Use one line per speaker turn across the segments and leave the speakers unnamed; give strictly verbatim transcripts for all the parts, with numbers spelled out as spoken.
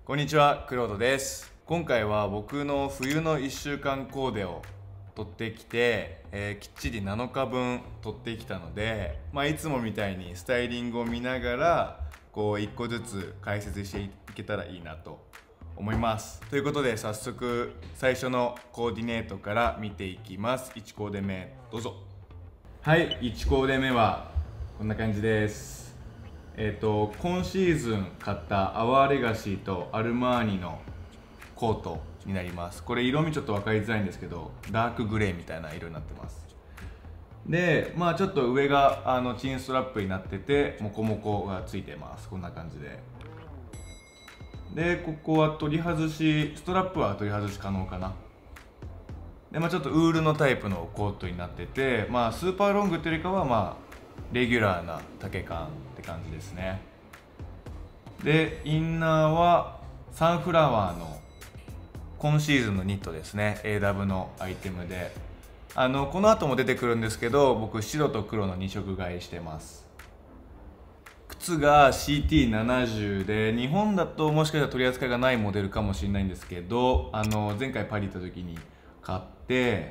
こんにちは、クロードです。今回は僕の冬のいっしゅうかんコーデを取ってきて、えー、きっちりなのかぶん取ってきたので、まあ、いつもみたいにスタイリングを見ながらこういっこずつ解説していけたらいいなと思います。ということで早速最初のコーディネートから見ていきます。いちコーデ目どうぞ。はい、いちコーデ目はこんな感じです。えーと今シーズン買ったアワーレガシーとアルマーニのコートになります。これ色味ちょっと分かりづらいんですけど、ダークグレーみたいな色になってます。で、まあちょっと上があのチンストラップになっててモコモコがついてます。こんな感じで。で、ここは取り外し、ストラップは取り外し可能かな。で、まあちょっとウールのタイプのコートになってて、まあスーパーロングというよりかはまあレギュラーな丈感って感じですね。で、インナーはサンフラワーの今シーズンのニットですね。 エーダブリュー のアイテムで、あのこの後も出てくるんですけど、僕白と黒のに色買いしてます。靴が シーティーななじゅう で、日本だともしかしたら取り扱いがないモデルかもしれないんですけど、あの前回パリ行った時に買って、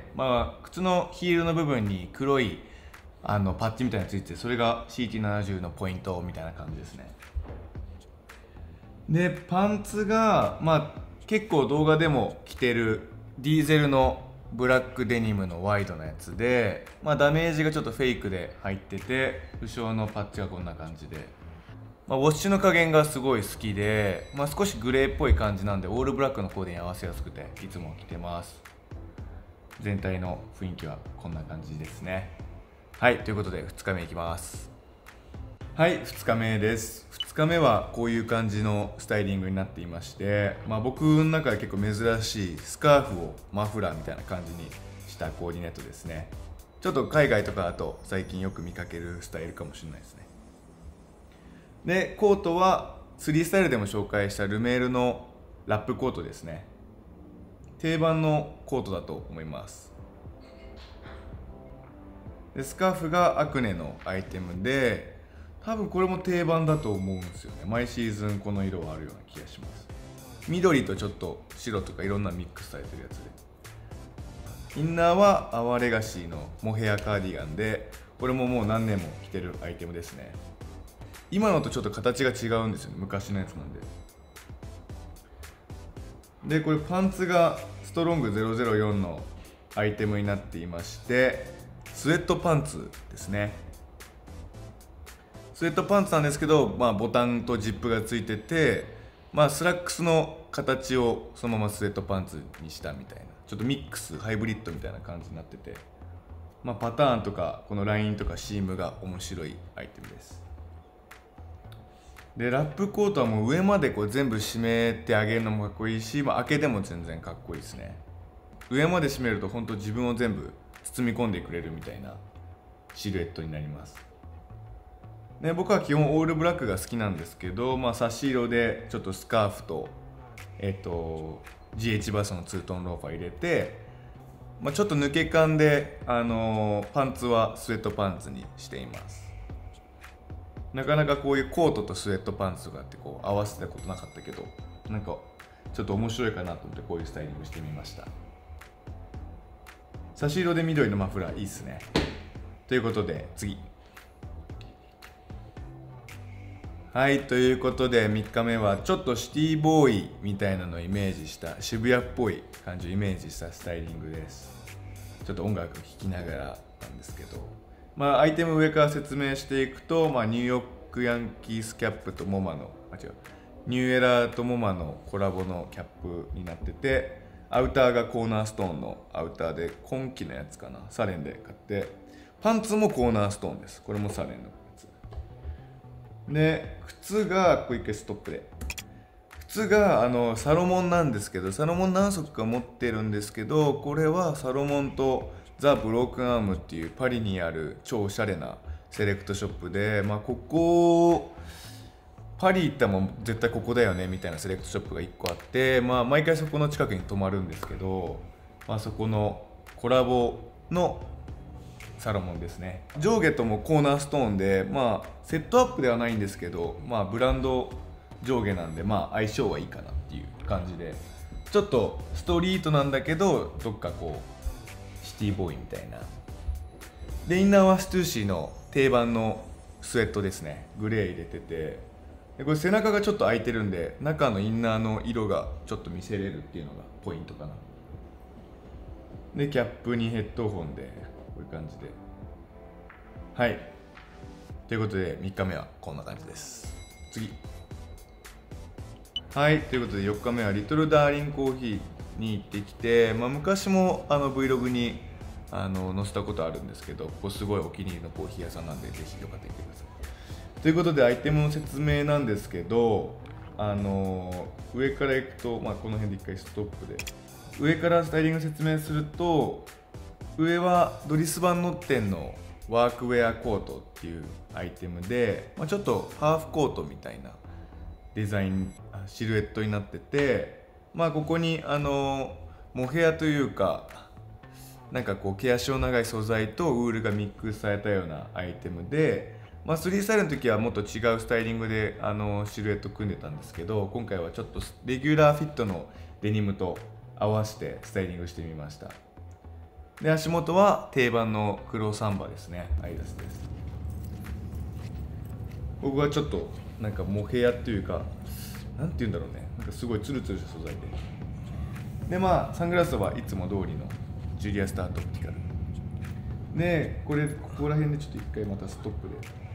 まあ、靴のヒールの部分に黒いあのパッチみたいなのついてて、それが シーティーななじゅう のポイントみたいな感じですね。で、パンツがまあ結構動画でも着てるディーゼルのブラックデニムのワイドなやつで、まあ、ダメージがちょっとフェイクで入ってて、後ろのパッチがこんな感じで、まあ、ウォッシュの加減がすごい好きで、まあ、少しグレーっぽい感じなんでオールブラックのコーデに合わせやすくていつも着てます。全体の雰囲気はこんな感じですね。はい、ということでふつかめいきます。はい、ふつかめです。ふつかめはこういう感じのスタイリングになっていまして、まあ、僕の中で結構珍しいスカーフをマフラーみたいな感じにしたコーディネートですね。ちょっと海外とかだと最近よく見かけるスタイルかもしれないですね。で、コートはスリースタイルでも紹介したルメールのラップコートですね。定番のコートだと思います。で、スカーフがアクネのアイテムで、多分これも定番だと思うんですよね。毎シーズンこの色はあるような気がします。緑とちょっと白とかいろんなミックスされてるやつで、インナーはアワーレガシーのモヘアカーディガンで、これももう何年も着てるアイテムですね。今のとちょっと形が違うんですよね、昔のやつなんで。で、これパンツがストロングゼロゼロよんのアイテムになっていまして、スウェットパンツですね。スウェットパンツなんですけど、まあ、ボタンとジップがついてて、まあ、スラックスの形をそのままスウェットパンツにしたみたいな、ちょっとミックスハイブリッドみたいな感じになってて、まあ、パターンとかこのラインとかシームが面白いアイテムです。で、ラップコートはもう上までこう全部締めてあげるのもかっこいいし、まあ、開けても全然かっこいいですね。上まで締めると本当自分を全部包み込んでくれるみたいなシルエットになります。で、僕は基本オールブラックが好きなんですけど、まあ、差し色でちょっとスカーフと、えっと、ジーエイチ バースのツートンローファー入れて、まあ、ちょっと抜け感で、あのー、パンツはスウェットパンツにしています。なかなかこういうコートとスウェットパンツとかってこう合わせたことなかったけど、なんかちょっと面白いかなと思ってこういうスタイリングしてみました。差し色で緑のマフラーいいっすね。ということで次。はい、ということでみっかめはちょっとシティボーイみたいなのをイメージした渋谷っぽい感じをイメージしたスタイリングです。ちょっと音楽聴きながらなんですけど、まあアイテム上から説明していくと、まあ、ニューヨークヤンキースキャップとモマのあ違うニューエラーとモマのコラボのキャップになってて、アウターがコーナーストーンのアウターで今季のやつかな、サレンで買って、パンツもコーナーストーンです。これもサレンので、靴がこれ一回ストップで、靴があのサロモンなんですけど、サロモン何足か持ってるんですけど、これはサロモンとザ・ブロークンアームっていうパリにある超おしゃれなセレクトショップで、まあ、ここパリ行ったらもう絶対ここだよねみたいなセレクトショップがいっこあって、まあ、毎回そこの近くに泊まるんですけど、まあ、そこのコラボのサロモンですね。上下ともコーナーストーンで、まあセットアップではないんですけど、まあブランド上下なんで、まあ相性はいいかなっていう感じで、ちょっとストリートなんだけどどっかこうシティボーイみたいな。でインナーはストゥーシーの定番のスウェットですね。グレー入れてて、でこれ背中がちょっと開いてるんで中のインナーの色がちょっと見せれるっていうのがポイントかな。でキャップにヘッドホンでこういう感じで、はいということでみっかめはこんな感じです。次、はいということでよっかめはリトルダーリンコーヒーに行ってきて、まあ、昔もあの Vlog にあの載せたことあるんですけど、ここすごいお気に入りのコーヒー屋さんなんでぜひよかったら行ってください。ということでアイテムの説明なんですけど、あの上からいくと、まあ、この辺で一回ストップで上からスタイリング説明すると、上はドリスバンノッテンのワークウェアコートっていうアイテムで、まあ、ちょっとハーフコートみたいなデザインシルエットになってて、まあここにあのモヘアというかなんかこう毛足の長い素材とウールがミックスされたようなアイテムで、まあ、スリースタイルの時はもっと違うスタイリングであのシルエット組んでたんですけど、今回はちょっとレギュラーフィットのデニムと合わせてスタイリングしてみました。で足元は定番の黒サンバですね、アイダスです。僕はちょっとなんかモヘアっていうかなんて言うんだろうね、なんかすごいツルツルした素材で、でまあサングラスはいつも通りのジュリアスタートオプティカルで、これここら辺でちょっと一回またストップ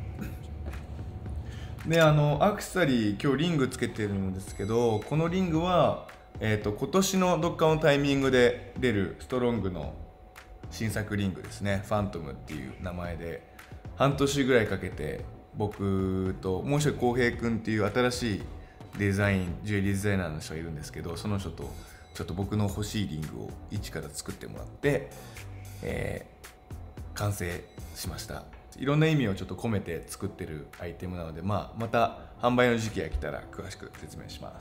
で、であのアクセサリー今日リングつけてるんですけど、このリングは、えー、と今年のどっかのタイミングで出るストロングの新作リングですね。ファントムっていう名前で半年ぐらいかけて僕ともう一人浩平君っていう新しいデザインジュエリーデザイナーの人がいるんですけど、その人とちょっと僕の欲しいリングを一から作ってもらって、えー、完成しました。いろんな意味をちょっと込めて作ってるアイテムなので、まあ、また販売の時期が来たら詳しく説明します。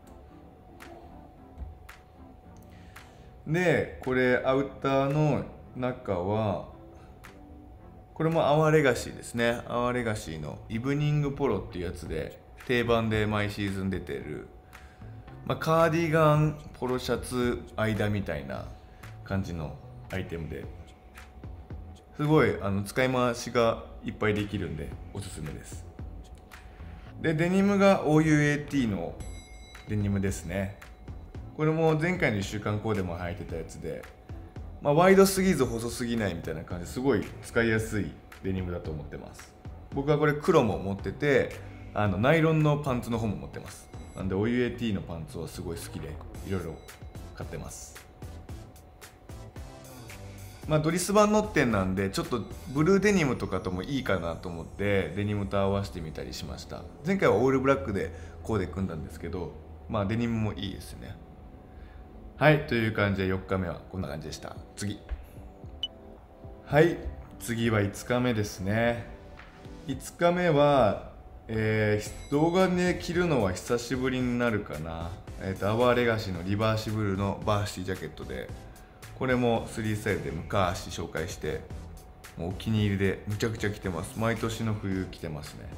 でこれアウターの中はこれもアワーレガシーですね。アワーレガシーのイブニングポロっていうやつで定番で毎シーズン出てる、まあ、カーディガンポロシャツ間みたいな感じのアイテムで、すごいあの使い回しがいっぱいできるんでおすすめです。でデニムが オーユーエーティー のデニムですね。これも前回のいっしゅうかんコーデも履いてたやつで、まあ、ワイドすぎず細すぎないみたいな感じですごい使いやすいデニムだと思ってます。僕はこれ黒も持ってて、あのナイロンのパンツの方も持ってます。なんで オーユーエーティー のパンツはすごい好きでいろいろ買ってます。まあドリスバンノッテンなんでちょっとブルーデニムとかともいいかなと思ってデニムと合わせてみたりしました。前回はオールブラックでコーデ組んだんですけど、まあデニムもいいですね。はいという感じでよっかめはこんな感じでした。次、はい次はいつかめですね。いつかめは、えー、動画で着るのは久しぶりになるかな。えーとアワーレガシーのリバーシブルのバーシティジャケットで、これもスリースタイルで昔紹介してもうお気に入りでむちゃくちゃ着てます。毎年の冬着てますね。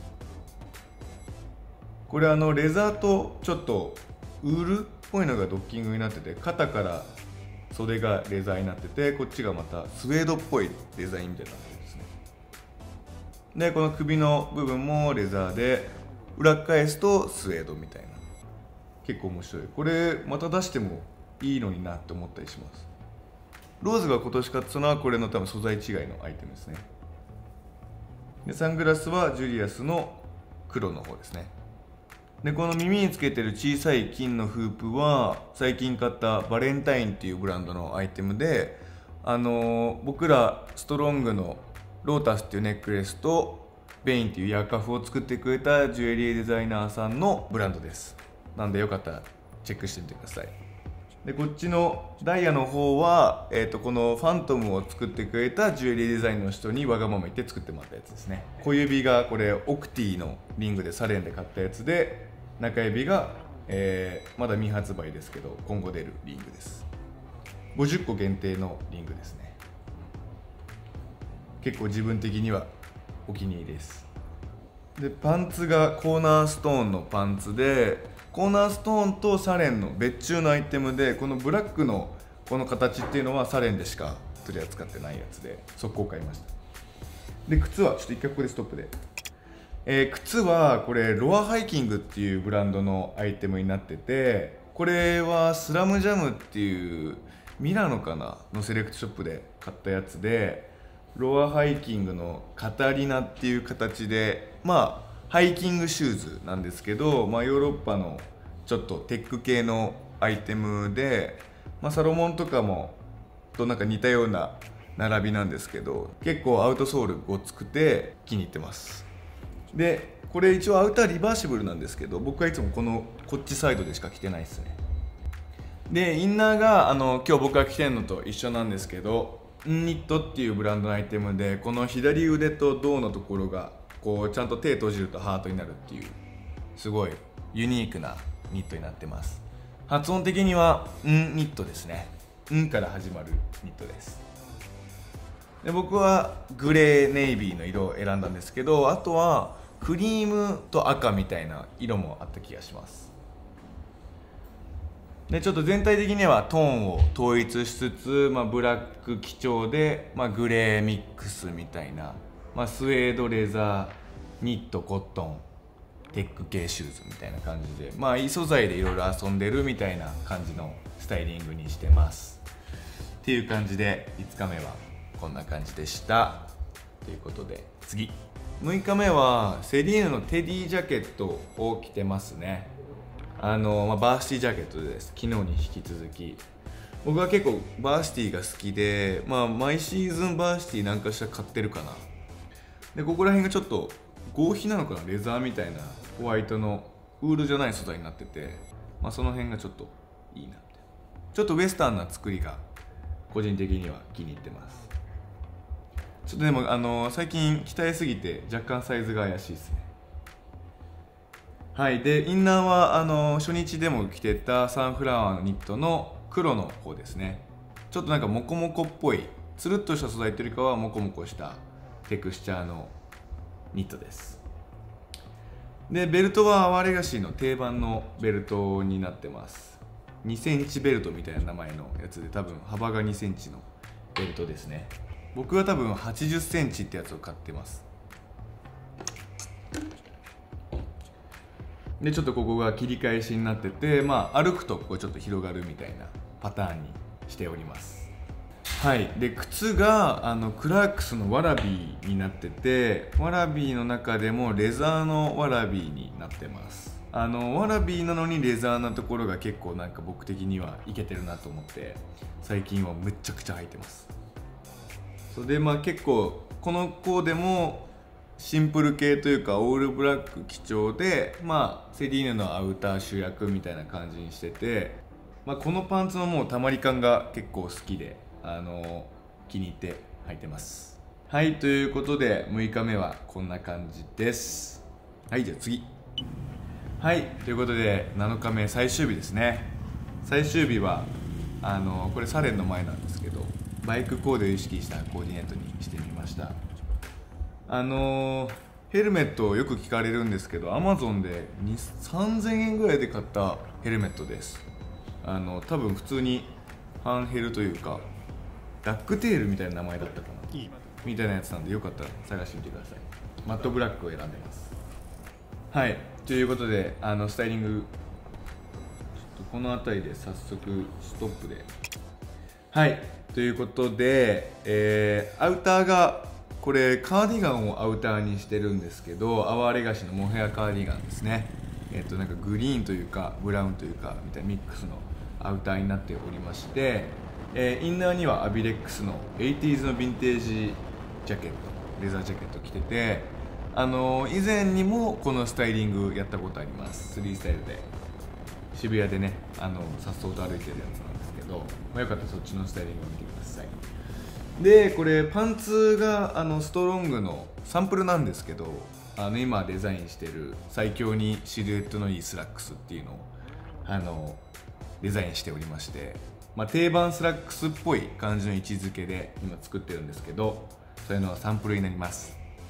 これあのレザーとちょっとウールっぽいのがドッキングになってて、肩から袖がレザーになってて、こっちがまたスウェードっぽいデザインみたいになってるんですね。でこの首の部分もレザーで裏返すとスウェードみたいな、結構面白い。これまた出してもいいのになって思ったりします。ローズが今年買ったのはこれの多分素材違いのアイテムですね。でサングラスはジュリアスの黒の方ですね。でこの耳につけてる小さい金のフープは最近買ったバレンタインっていうブランドのアイテムで、あのー、僕らストロングのロータスっていうネックレスとベインっていうイヤーカフを作ってくれたジュエリーデザイナーさんのブランドです。なんでよかったらチェックしてみてください。でこっちのダイヤの方は、えー、とこのファントムを作ってくれたジュエリーデザインの人にわがまま言って作ってもらったやつですね。小指がこれオクティのリングでサレンで買ったやつで、中指が、えー、まだ未発売ですけど今後出るリングです。ごじゅっこ限定のリングですね。結構自分的にはお気に入りです。 でパンツがコーナーストーンのパンツで、コーナーストーンとサレンの別注のアイテムで、このブラックのこの形っていうのはサレンでしか取り扱ってないやつで速攻買いました。で靴はちょっと一回ここでストップで、えー、靴はこれロアハイキングっていうブランドのアイテムになってて、これはスラムジャムっていうミラノかなのセレクトショップで買ったやつで、ロアハイキングのカタリナっていう形で、まあハイキングシューズなんですけど、まあ、ヨーロッパのちょっとテック系のアイテムで、まあ、サロモンとかもとなんか似たような並びなんですけど、結構アウトソールごつくて気に入ってます。でこれ一応アウターリバーシブルなんですけど、僕はいつもこのこっちサイドでしか着てないですね。でインナーがあの今日僕が着てるのと一緒なんですけど、ニットっていうブランドのアイテムで、この左腕と胴のところがこうちゃんと手閉じるとハートになるっていうすごいユニークなニットになってます。発音的にはんニットですね。んから始まるニットです。で僕はグレーネイビーの色を選んだんですけど、あとはクリームと赤みたいな色もあった気がします。でちょっと全体的にはトーンを統一しつつ、まあ、ブラック基調で、まあ、グレーミックスみたいな、まあ、スウェードレザーニットコットンテック系シューズみたいな感じで、まあいい素材でいろいろ遊んでるみたいな感じのスタイリングにしてますっていう感じで、いつかめはこんな感じでしたということで、次むいかめはセリーヌのテディジャケットを着てますね。あの、まあ、バーシティジャケットです。昨日に引き続き僕は結構バーシティが好きで、まあ、毎シーズンバーシティなんかしら買ってるかな。でここら辺がちょっと合皮なのかな、レザーみたいなホワイトのウールじゃない素材になってて、まあ、その辺がちょっといいなみたいな、ちょっとウエスタンな作りが個人的には気に入ってます。ちょっとでもあの最近鍛えすぎて若干サイズが怪しいですね。はい。でインナーはあの初日でも着てたサンフラワーのニットの黒の方ですね。ちょっとなんかモコモコっぽいつるっとした素材というよりかはモコモコしたテクスチャーのニットです。でベルトはアワーレガシーの定番のベルトになってます。にセンチベルトみたいな名前のやつで、多分幅がにセンチのベルトですね。僕は多分はちじゅっセンチってやつを買ってます。でちょっとここが切り返しになってて、まあ歩くとここちょっと広がるみたいなパターンにしております。はい。で靴があのクラークスのワラビーになってて、ワラビーの中でもレザーのワラビーになってます。あのワラビーなのにレザーなところが結構なんか僕的にはいけてるなと思って、最近はむっちゃくちゃ履いてます。それでまあ結構このコーデもシンプル系というかオールブラック基調で、まあセリーヌのアウター主役みたいな感じにしてて、まあ、このパンツのもうたまり感が結構好きで、あの気に入って履いてます。はい。ということでむいかめはこんな感じです。はい。じゃあ次。はい。ということでなのかめ最終日ですね。最終日はあのこれサレンの前なんですけど、バイクコーデを意識したコーディネートにしてみました。あのヘルメットをよく聞かれるんですけど、 アマゾン でさんぜんえんぐらいで買ったヘルメットです。あの多分普通にファンヘルというかダックテールみたいな名前だったかな、いいみたいなやつなんで、よかったら探してみてください。マットブラックを選んでます。はい。ということであのスタイリングちょっとこの辺りで早速ストップで、はいということで、えー、アウターがこれカーディガンをアウターにしてるんですけど、アワーレガシのモヘアカーディガンですね。えっとなんかグリーンというかブラウンというかみたいなミックスのアウターになっておりまして、えー、インナーにはアビレックスのエイティーズのヴィンテージジャケット、レザージャケット着てて、あのー、以前にもこのスタイリングやったことあります。スリースタイルで渋谷でね、あのさっそうと歩いてるやつなんですけど、まあ、よかったらそっちのスタイリングを見てください。でこれパンツがあのストロングのサンプルなんですけど、あの今デザインしてる最強にシルエットのいいスラックスっていうのをあのデザインしておりまして、まあ、定番スラックスっぽい感じの位置づけで今作ってるんですけど、それのサンプルになります。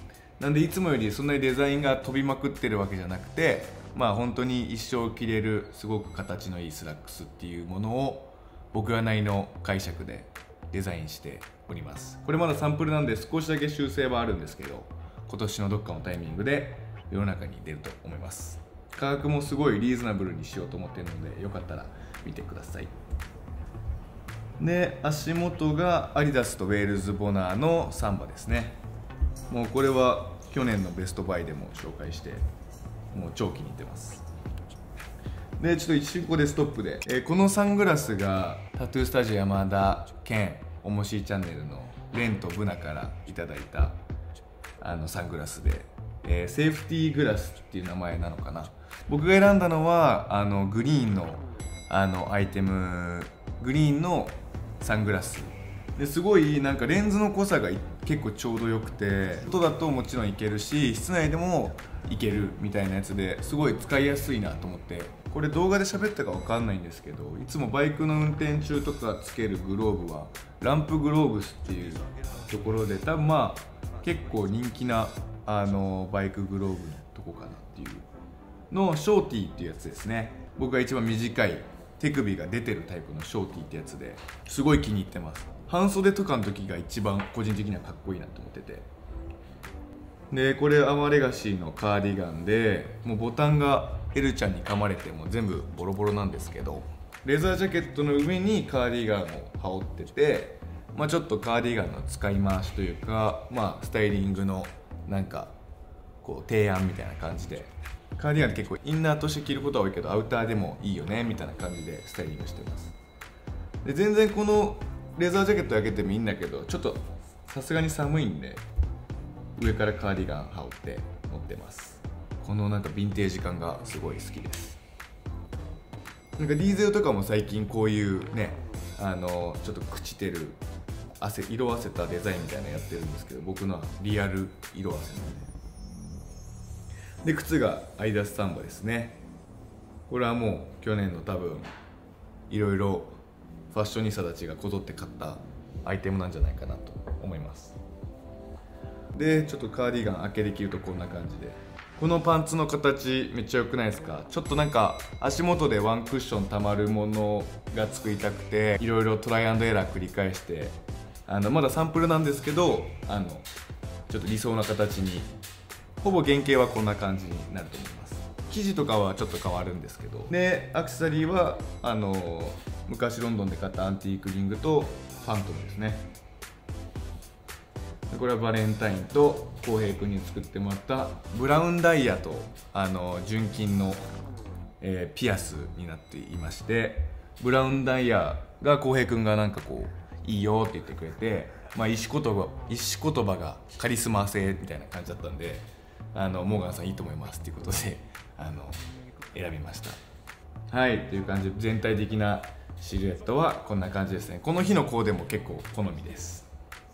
なんでいつもよりそんなにデザインが飛びまくってるわけじゃなくて、まあ本当に一生着れるすごく形のいいスラックスっていうものを僕らなりの解釈でデザインしております。これまだサンプルなんで少しだけ修正はあるんですけど、今年のどっかのタイミングで世の中に出ると思います。価格もすごいリーズナブルにしようと思っているので、よかったら見てください。で、足元がアディダスとウェールズボナーのサンバですね。もうこれは去年のベストバイでも紹介して、もう超気に入ってます。で、ちょっと一瞬ここでストップで、えー、このサングラスがタトゥースタジオ山田兼おもしーチャンネルのレンとブナからいただいたあのサングラスで、えー、セーフティーグラスっていう名前なのかな。僕が選んだのはあのグリーンのあのアイテム、グリーンのサングラスですごいなんかレンズの濃さが結構ちょうどよくて、外だともちろんいけるし室内でもいけるみたいなやつですごい使いやすいなと思って、これ動画で喋ったか分かんないんですけど、いつもバイクの運転中とかつけるグローブはランプグローブスっていうところで、多分まあ結構人気なあのバイクグローブのとこかなっていうのショーティーっていうやつですね。僕が一番短い手首が出てるタイプのショーティーってやつですごい気に入ってます。半袖とかの時が一番個人的にはかっこいいなと思ってて、でこれアワーレガシーのカーディガンで、もうボタンがエルちゃんに噛まれてもう全部ボロボロなんですけど、レザージャケットの上にカーディガンを羽織ってて、まあ、ちょっとカーディガンの使い回しというか、まあ、スタイリングのなんかこう提案みたいな感じで、カーディガンって結構インナーとして着ることは多いけどアウターでもいいよねみたいな感じでスタイリングしてます。で全然このレザージャケット開けてもいいんだけど、ちょっとさすがに寒いんで上からカーディガン羽織って乗ってます。このなんかヴィンテージ感がすごい好きです。なんかディーゼルとかも最近こういうね、あのちょっと朽ちてる汗色あせたデザインみたいなのやってるんですけど、僕のはリアル色あせなんで。で靴がアイダスサンバですね。これはもう去年の多分いろいろファッショニスタたちがこぞって買ったアイテムなんじゃないかなと思います。でちょっとカーディガン開けできるとこんな感じで、このパンツの形めっちゃ良くないですか。ちょっとなんか足元でワンクッションたまるものが作りたくて、いろいろトライアンドエラー繰り返して、あのまだサンプルなんですけど、あのちょっと理想な形に、ほぼ原型はこんな感じになると思います。生地とかはちょっと変わるんですけど、でアクセサリーはあの昔ロンドンで買ったアンティークリングとファントムですね。これはバレンタインと浩平君に作ってもらったブラウンダイヤとあの純金の、えー、ピアスになっていまして、ブラウンダイヤが浩平君がなんかこういいよって言ってくれて、まあ、石言葉石言葉がカリスマ性みたいな感じだったんで、あのモーガンさんいいと思いますっていうことであの選びました。はいという感じで、全体的なシルエットはこんな感じですね。この日のコーデも結構好みです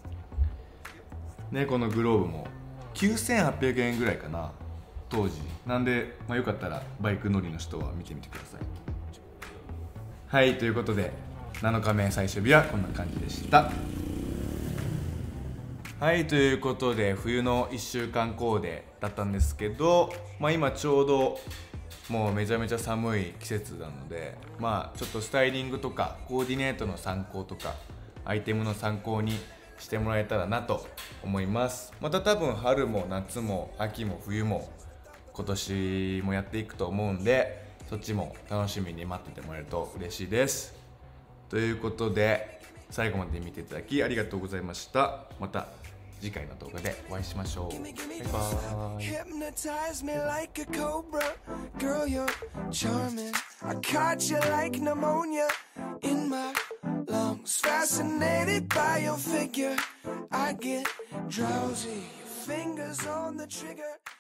ね。このグローブもきゅうせんはっぴゃくえんぐらいかな当時なんで、まあ、よかったらバイク乗りの人は見てみてください。はいということでなのかめ最終日はこんな感じでした。はいということで冬のいっしゅうかんコーデだったんですけど、まあ、今ちょうどもうめちゃめちゃ寒い季節なので、まあちょっとスタイリングとかコーディネートの参考とかアイテムの参考にしてもらえたらなと思います。また多分春も夏も秋も冬も今年もやっていくと思うんで、そっちも楽しみに待っててもらえると嬉しいです。ということで最後まで見ていただきありがとうございました。また次回の動画でお会いしましょう。バイバイ。